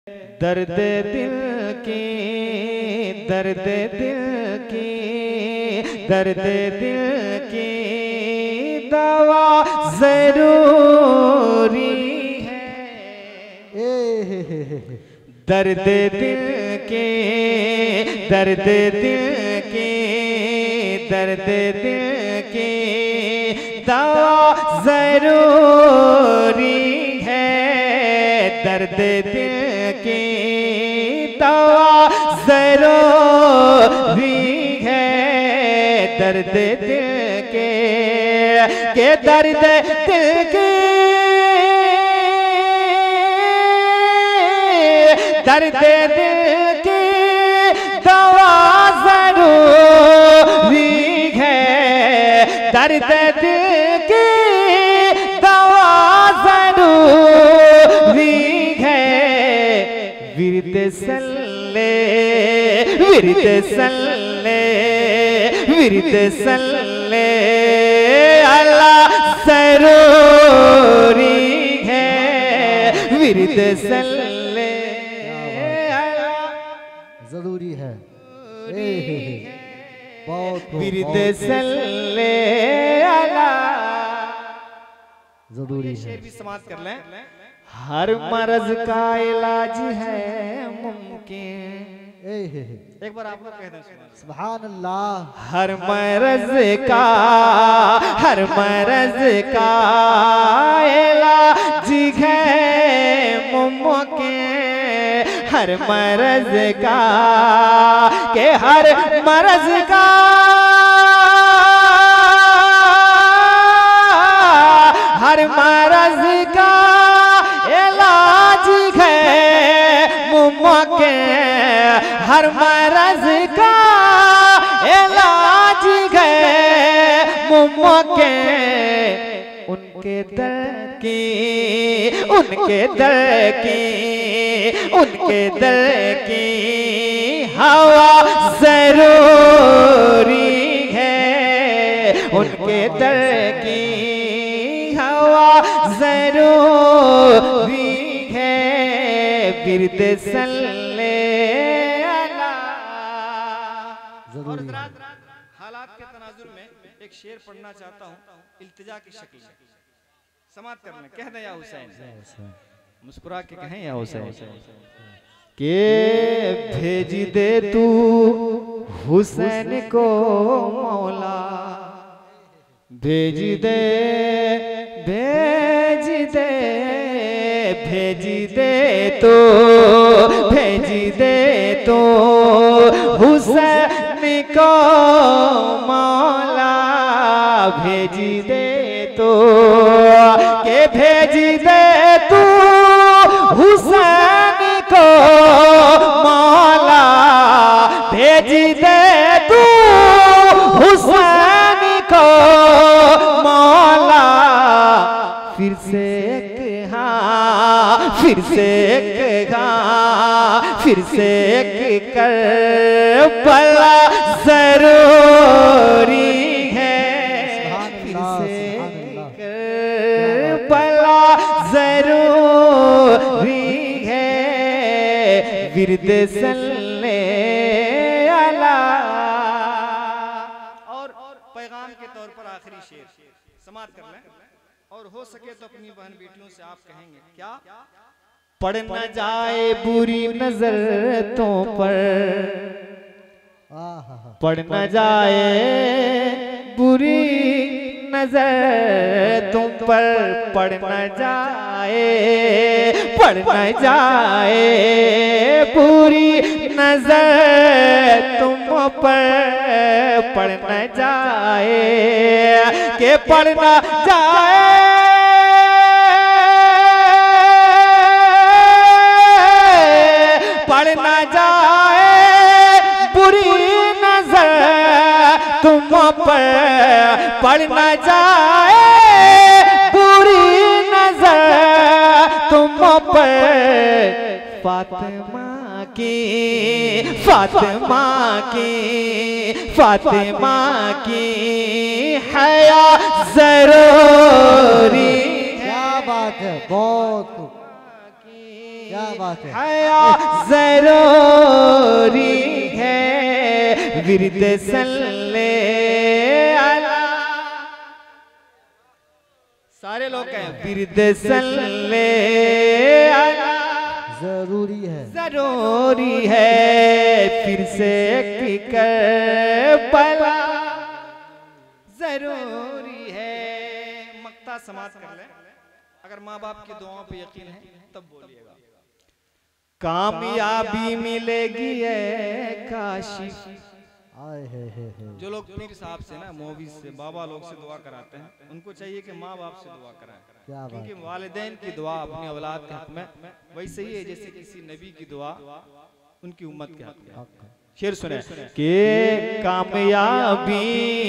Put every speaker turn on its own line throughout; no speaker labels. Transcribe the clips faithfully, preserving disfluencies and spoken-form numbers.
दर्द दिल की, दर्द दिल की, दर्द दिल की दवा जरूरी है। दर्द दिल की, दर्द दिल की, दर्द दिल की दवा जरूरी है। दर्द दिल की दवा जरूरी है। दर्द दिल के के दर्द दिल की, दर्द दिल की दवा जरूरी है। दर्द दिल की दवा जरूरी है। विरद सल्ले, विरद सल्ले, विरद सल्ले अला जरूरी है। विरद सल्ले
जरूरी है। बहुत
विरद सल्ले अला
जरूरी है।
शेर भी समाप्त कर लें। हर मर्ज का इलाज है मुमकिन। एक बार आप लोग कह दें
सुभान अल्लाह।
हर मर्ज का, हर मर्ज का इलाज है मुमकिन। हर मर्ज का के हर मर्ज का, हर मर्ज का इलाज है मुमकिन। हर मर्ज का इलाज है मुमकिन। उनके दर की, उनके दर की, उनके दर की हवा जरूरी है। उनके दर की हवा जरूरी है। विरद सल्ले अला।
जरूरी है।
हालात के तनाजुर में एक शेर पढ़ना चाहता हूँ इल्तिजा की शक्ल में। समाप्त कर लें। कह दें या हुसैन, मुस्कुरा के कहें या हुसैन के भेज दे तू हुसैन को मौला। भेज दे, भेज दे, भेज दे तो, भेज दे तो हुसैन को मौला। भेज दे तो के भेज दे तू हुसैन को मौला। भेज दे तू हुसैन को मौला। फिर से एक हाँ, फिर से एक हाँ, फिर से एक कर बला जरूरी है। फिर से कर बला जरूरी है। विरद सल्ले अला। और पैगाम के तौर पर आखिरी शेर समाप्त कर लें। और हो सके तो अपनी बहन बेटियों से आप कहेंगे क्या? पड़ न जाए बुरी नजर तो पर, पड़ न जाए बुरी नजर तुम पर। पड़ न जाए, पड़ न जाए बुरी नजर तुम पर। पड़ न जाए के पड़ न जाए, पड़ न जाए बुरी नजर तुम पर। पड़ न जाए बुरी नजर तुम पर। फातिमा की, फातिमा की, फातिमा की हया जरूरी।
क्या बात है। बहुत क्या बात है।
हया जरूरी है विरद सल्ले अला। सारे लोग कहें विरद सल्ले अला।
जरूरी है
जरूरी है फिर से की करबला। जरूरी है मक्ता समाप्त कर ले। अगर माँ बाप की दुआओं पे यकीन है तब बोलिएगा। कामयाबी मिलेगी है काशिफ।
आए है, है, है।
जो लोग पीर साहब से ना मौवी से बाबा लोग से दुआ कराते हैं उनको चाहिए कि माँ बाप से दुआ कराएं।
क्या बात
क्योंकि वालिदैन की दुआ अपनी औलाद के हक में वैसे ही है जैसे किसी नबी की दुआ उनकी उम्मत के हक में। शेर सुने कि कामयाबी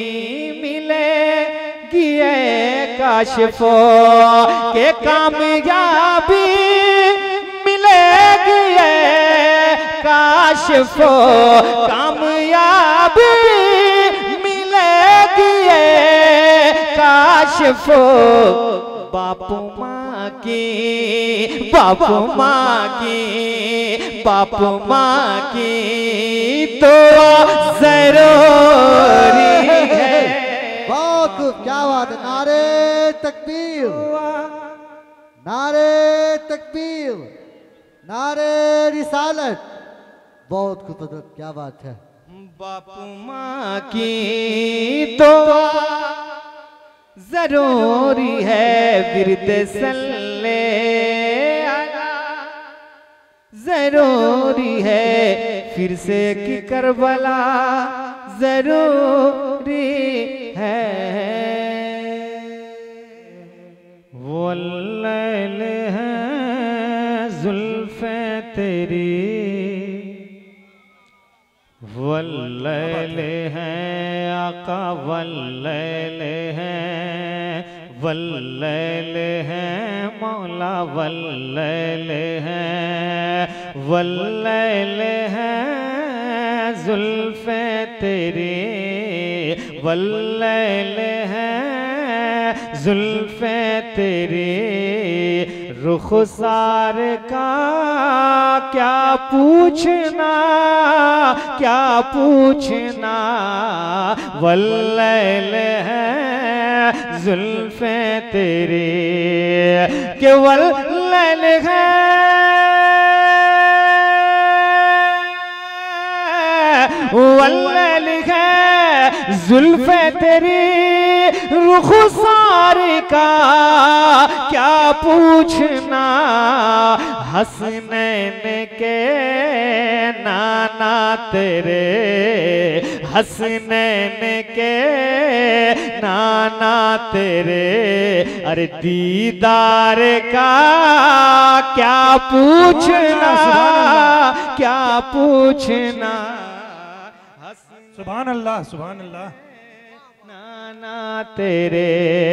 मिलेगी है काशिफो। के कामयाबी मिलेगी है काशिफो। कामयाबी मिलेगी है काशिफो। बापू माँ की बापू माँ की बापू माँ की तो जरूरी है।
बहुत खूब, क्या बात है। नारे तकबीर, नारे तकबीर, नारे रिसालत। बहुत खूब, क्या बात है।
बापू माँ की तो जरूरी है विरद सल्ले अला। जरूरी है फिर से की करबला। जरूरी है वो लैल है जुल्फे तेरी। वल्लैल है आका वल्लैल है। वल्लैल है मौला वल्लैल है। वल्लैल है जुल्फे तेरी। वल्लैल है जुल्फे तेरी। रुखसार का क्या पूछना क्या पूछना। वल्लैल है जुल्फे तेरी। के वल्लैल है वल्लैल है जुल्फे तेरी। रुखसार का क्या पूछना। हसनैन के नाना तेरे। हसनैन के नाना तेरे। अरे दीदार का क्या पूछना क्या पूछना।
सुभान अल्लाह सुभान अल्लाह।
नाना तेरे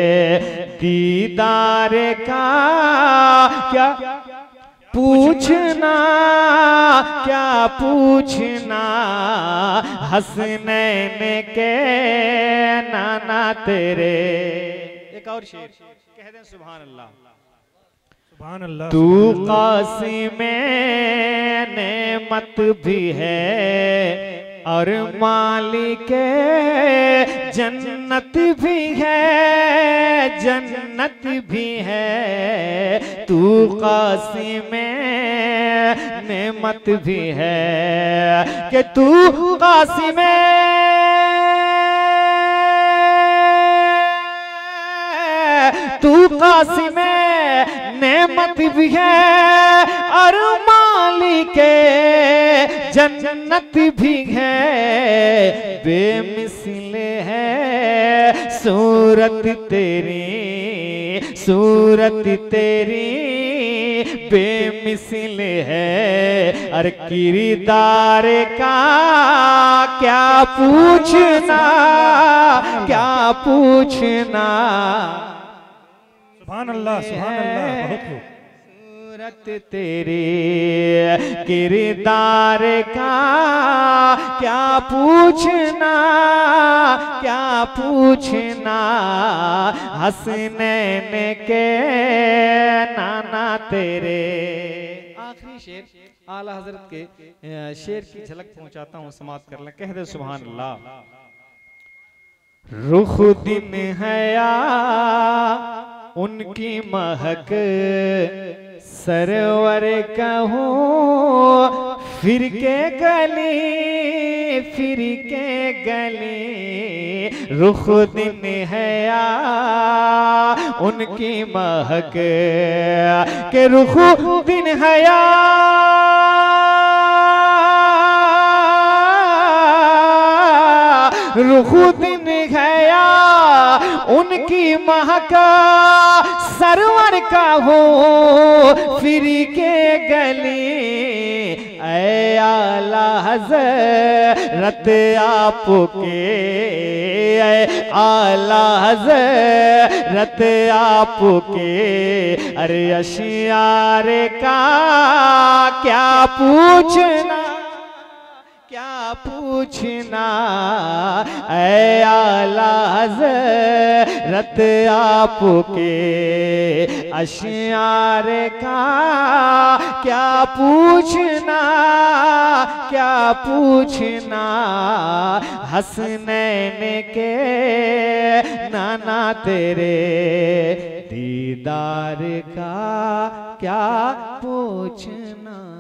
दीदार का क्या पूछना क्या पूछना। हसनैन के नाना तेरे। एक और शेर कह दें सुभान अल्लाह।
सुभान अल्लाह।
तू कासिम नेमत भी है और मालिक जन्नत भी है। जन्नत भी है। तू कासिम नेमत भी है कि तू कासिम तू कासिम नेमत भी है और मालिक जन्नत भी है। बेमिसल है सूरत तेरी सूरत तेरी बेमिसल है। और किरदार का क्या पूछना क्या पूछना।
सुभान अल्लाह सुभान अल्लाह। बहुत खूब।
सूरत तेरी किरदार का क्या पूछना क्या पूछना। हसनैन के नाना तेरे। आखिरी आला हजरत के अ, शेर की झलक पहुंचाता हूं, समाप्त कर लें। कह दे सुभान अल्लाह। रुख दिन हया उनकी महक सरवर कहूँ फिर के गली फिर के गली। रुख दिन हया उनकी महक के रुख दिन हया रुख दिन हया उनकी महका सरवर का हो फिर के गली। ऐ आला हज़रत आपके ऐ आला हज़रत आपके अरे अशियार का क्या पूछना क्या पूछना। ऐ आला हज़रत आपके अशियार का क्या पूछना क्या पूछना। हसनैन के नाना तेरे दीदार का क्या पूछना।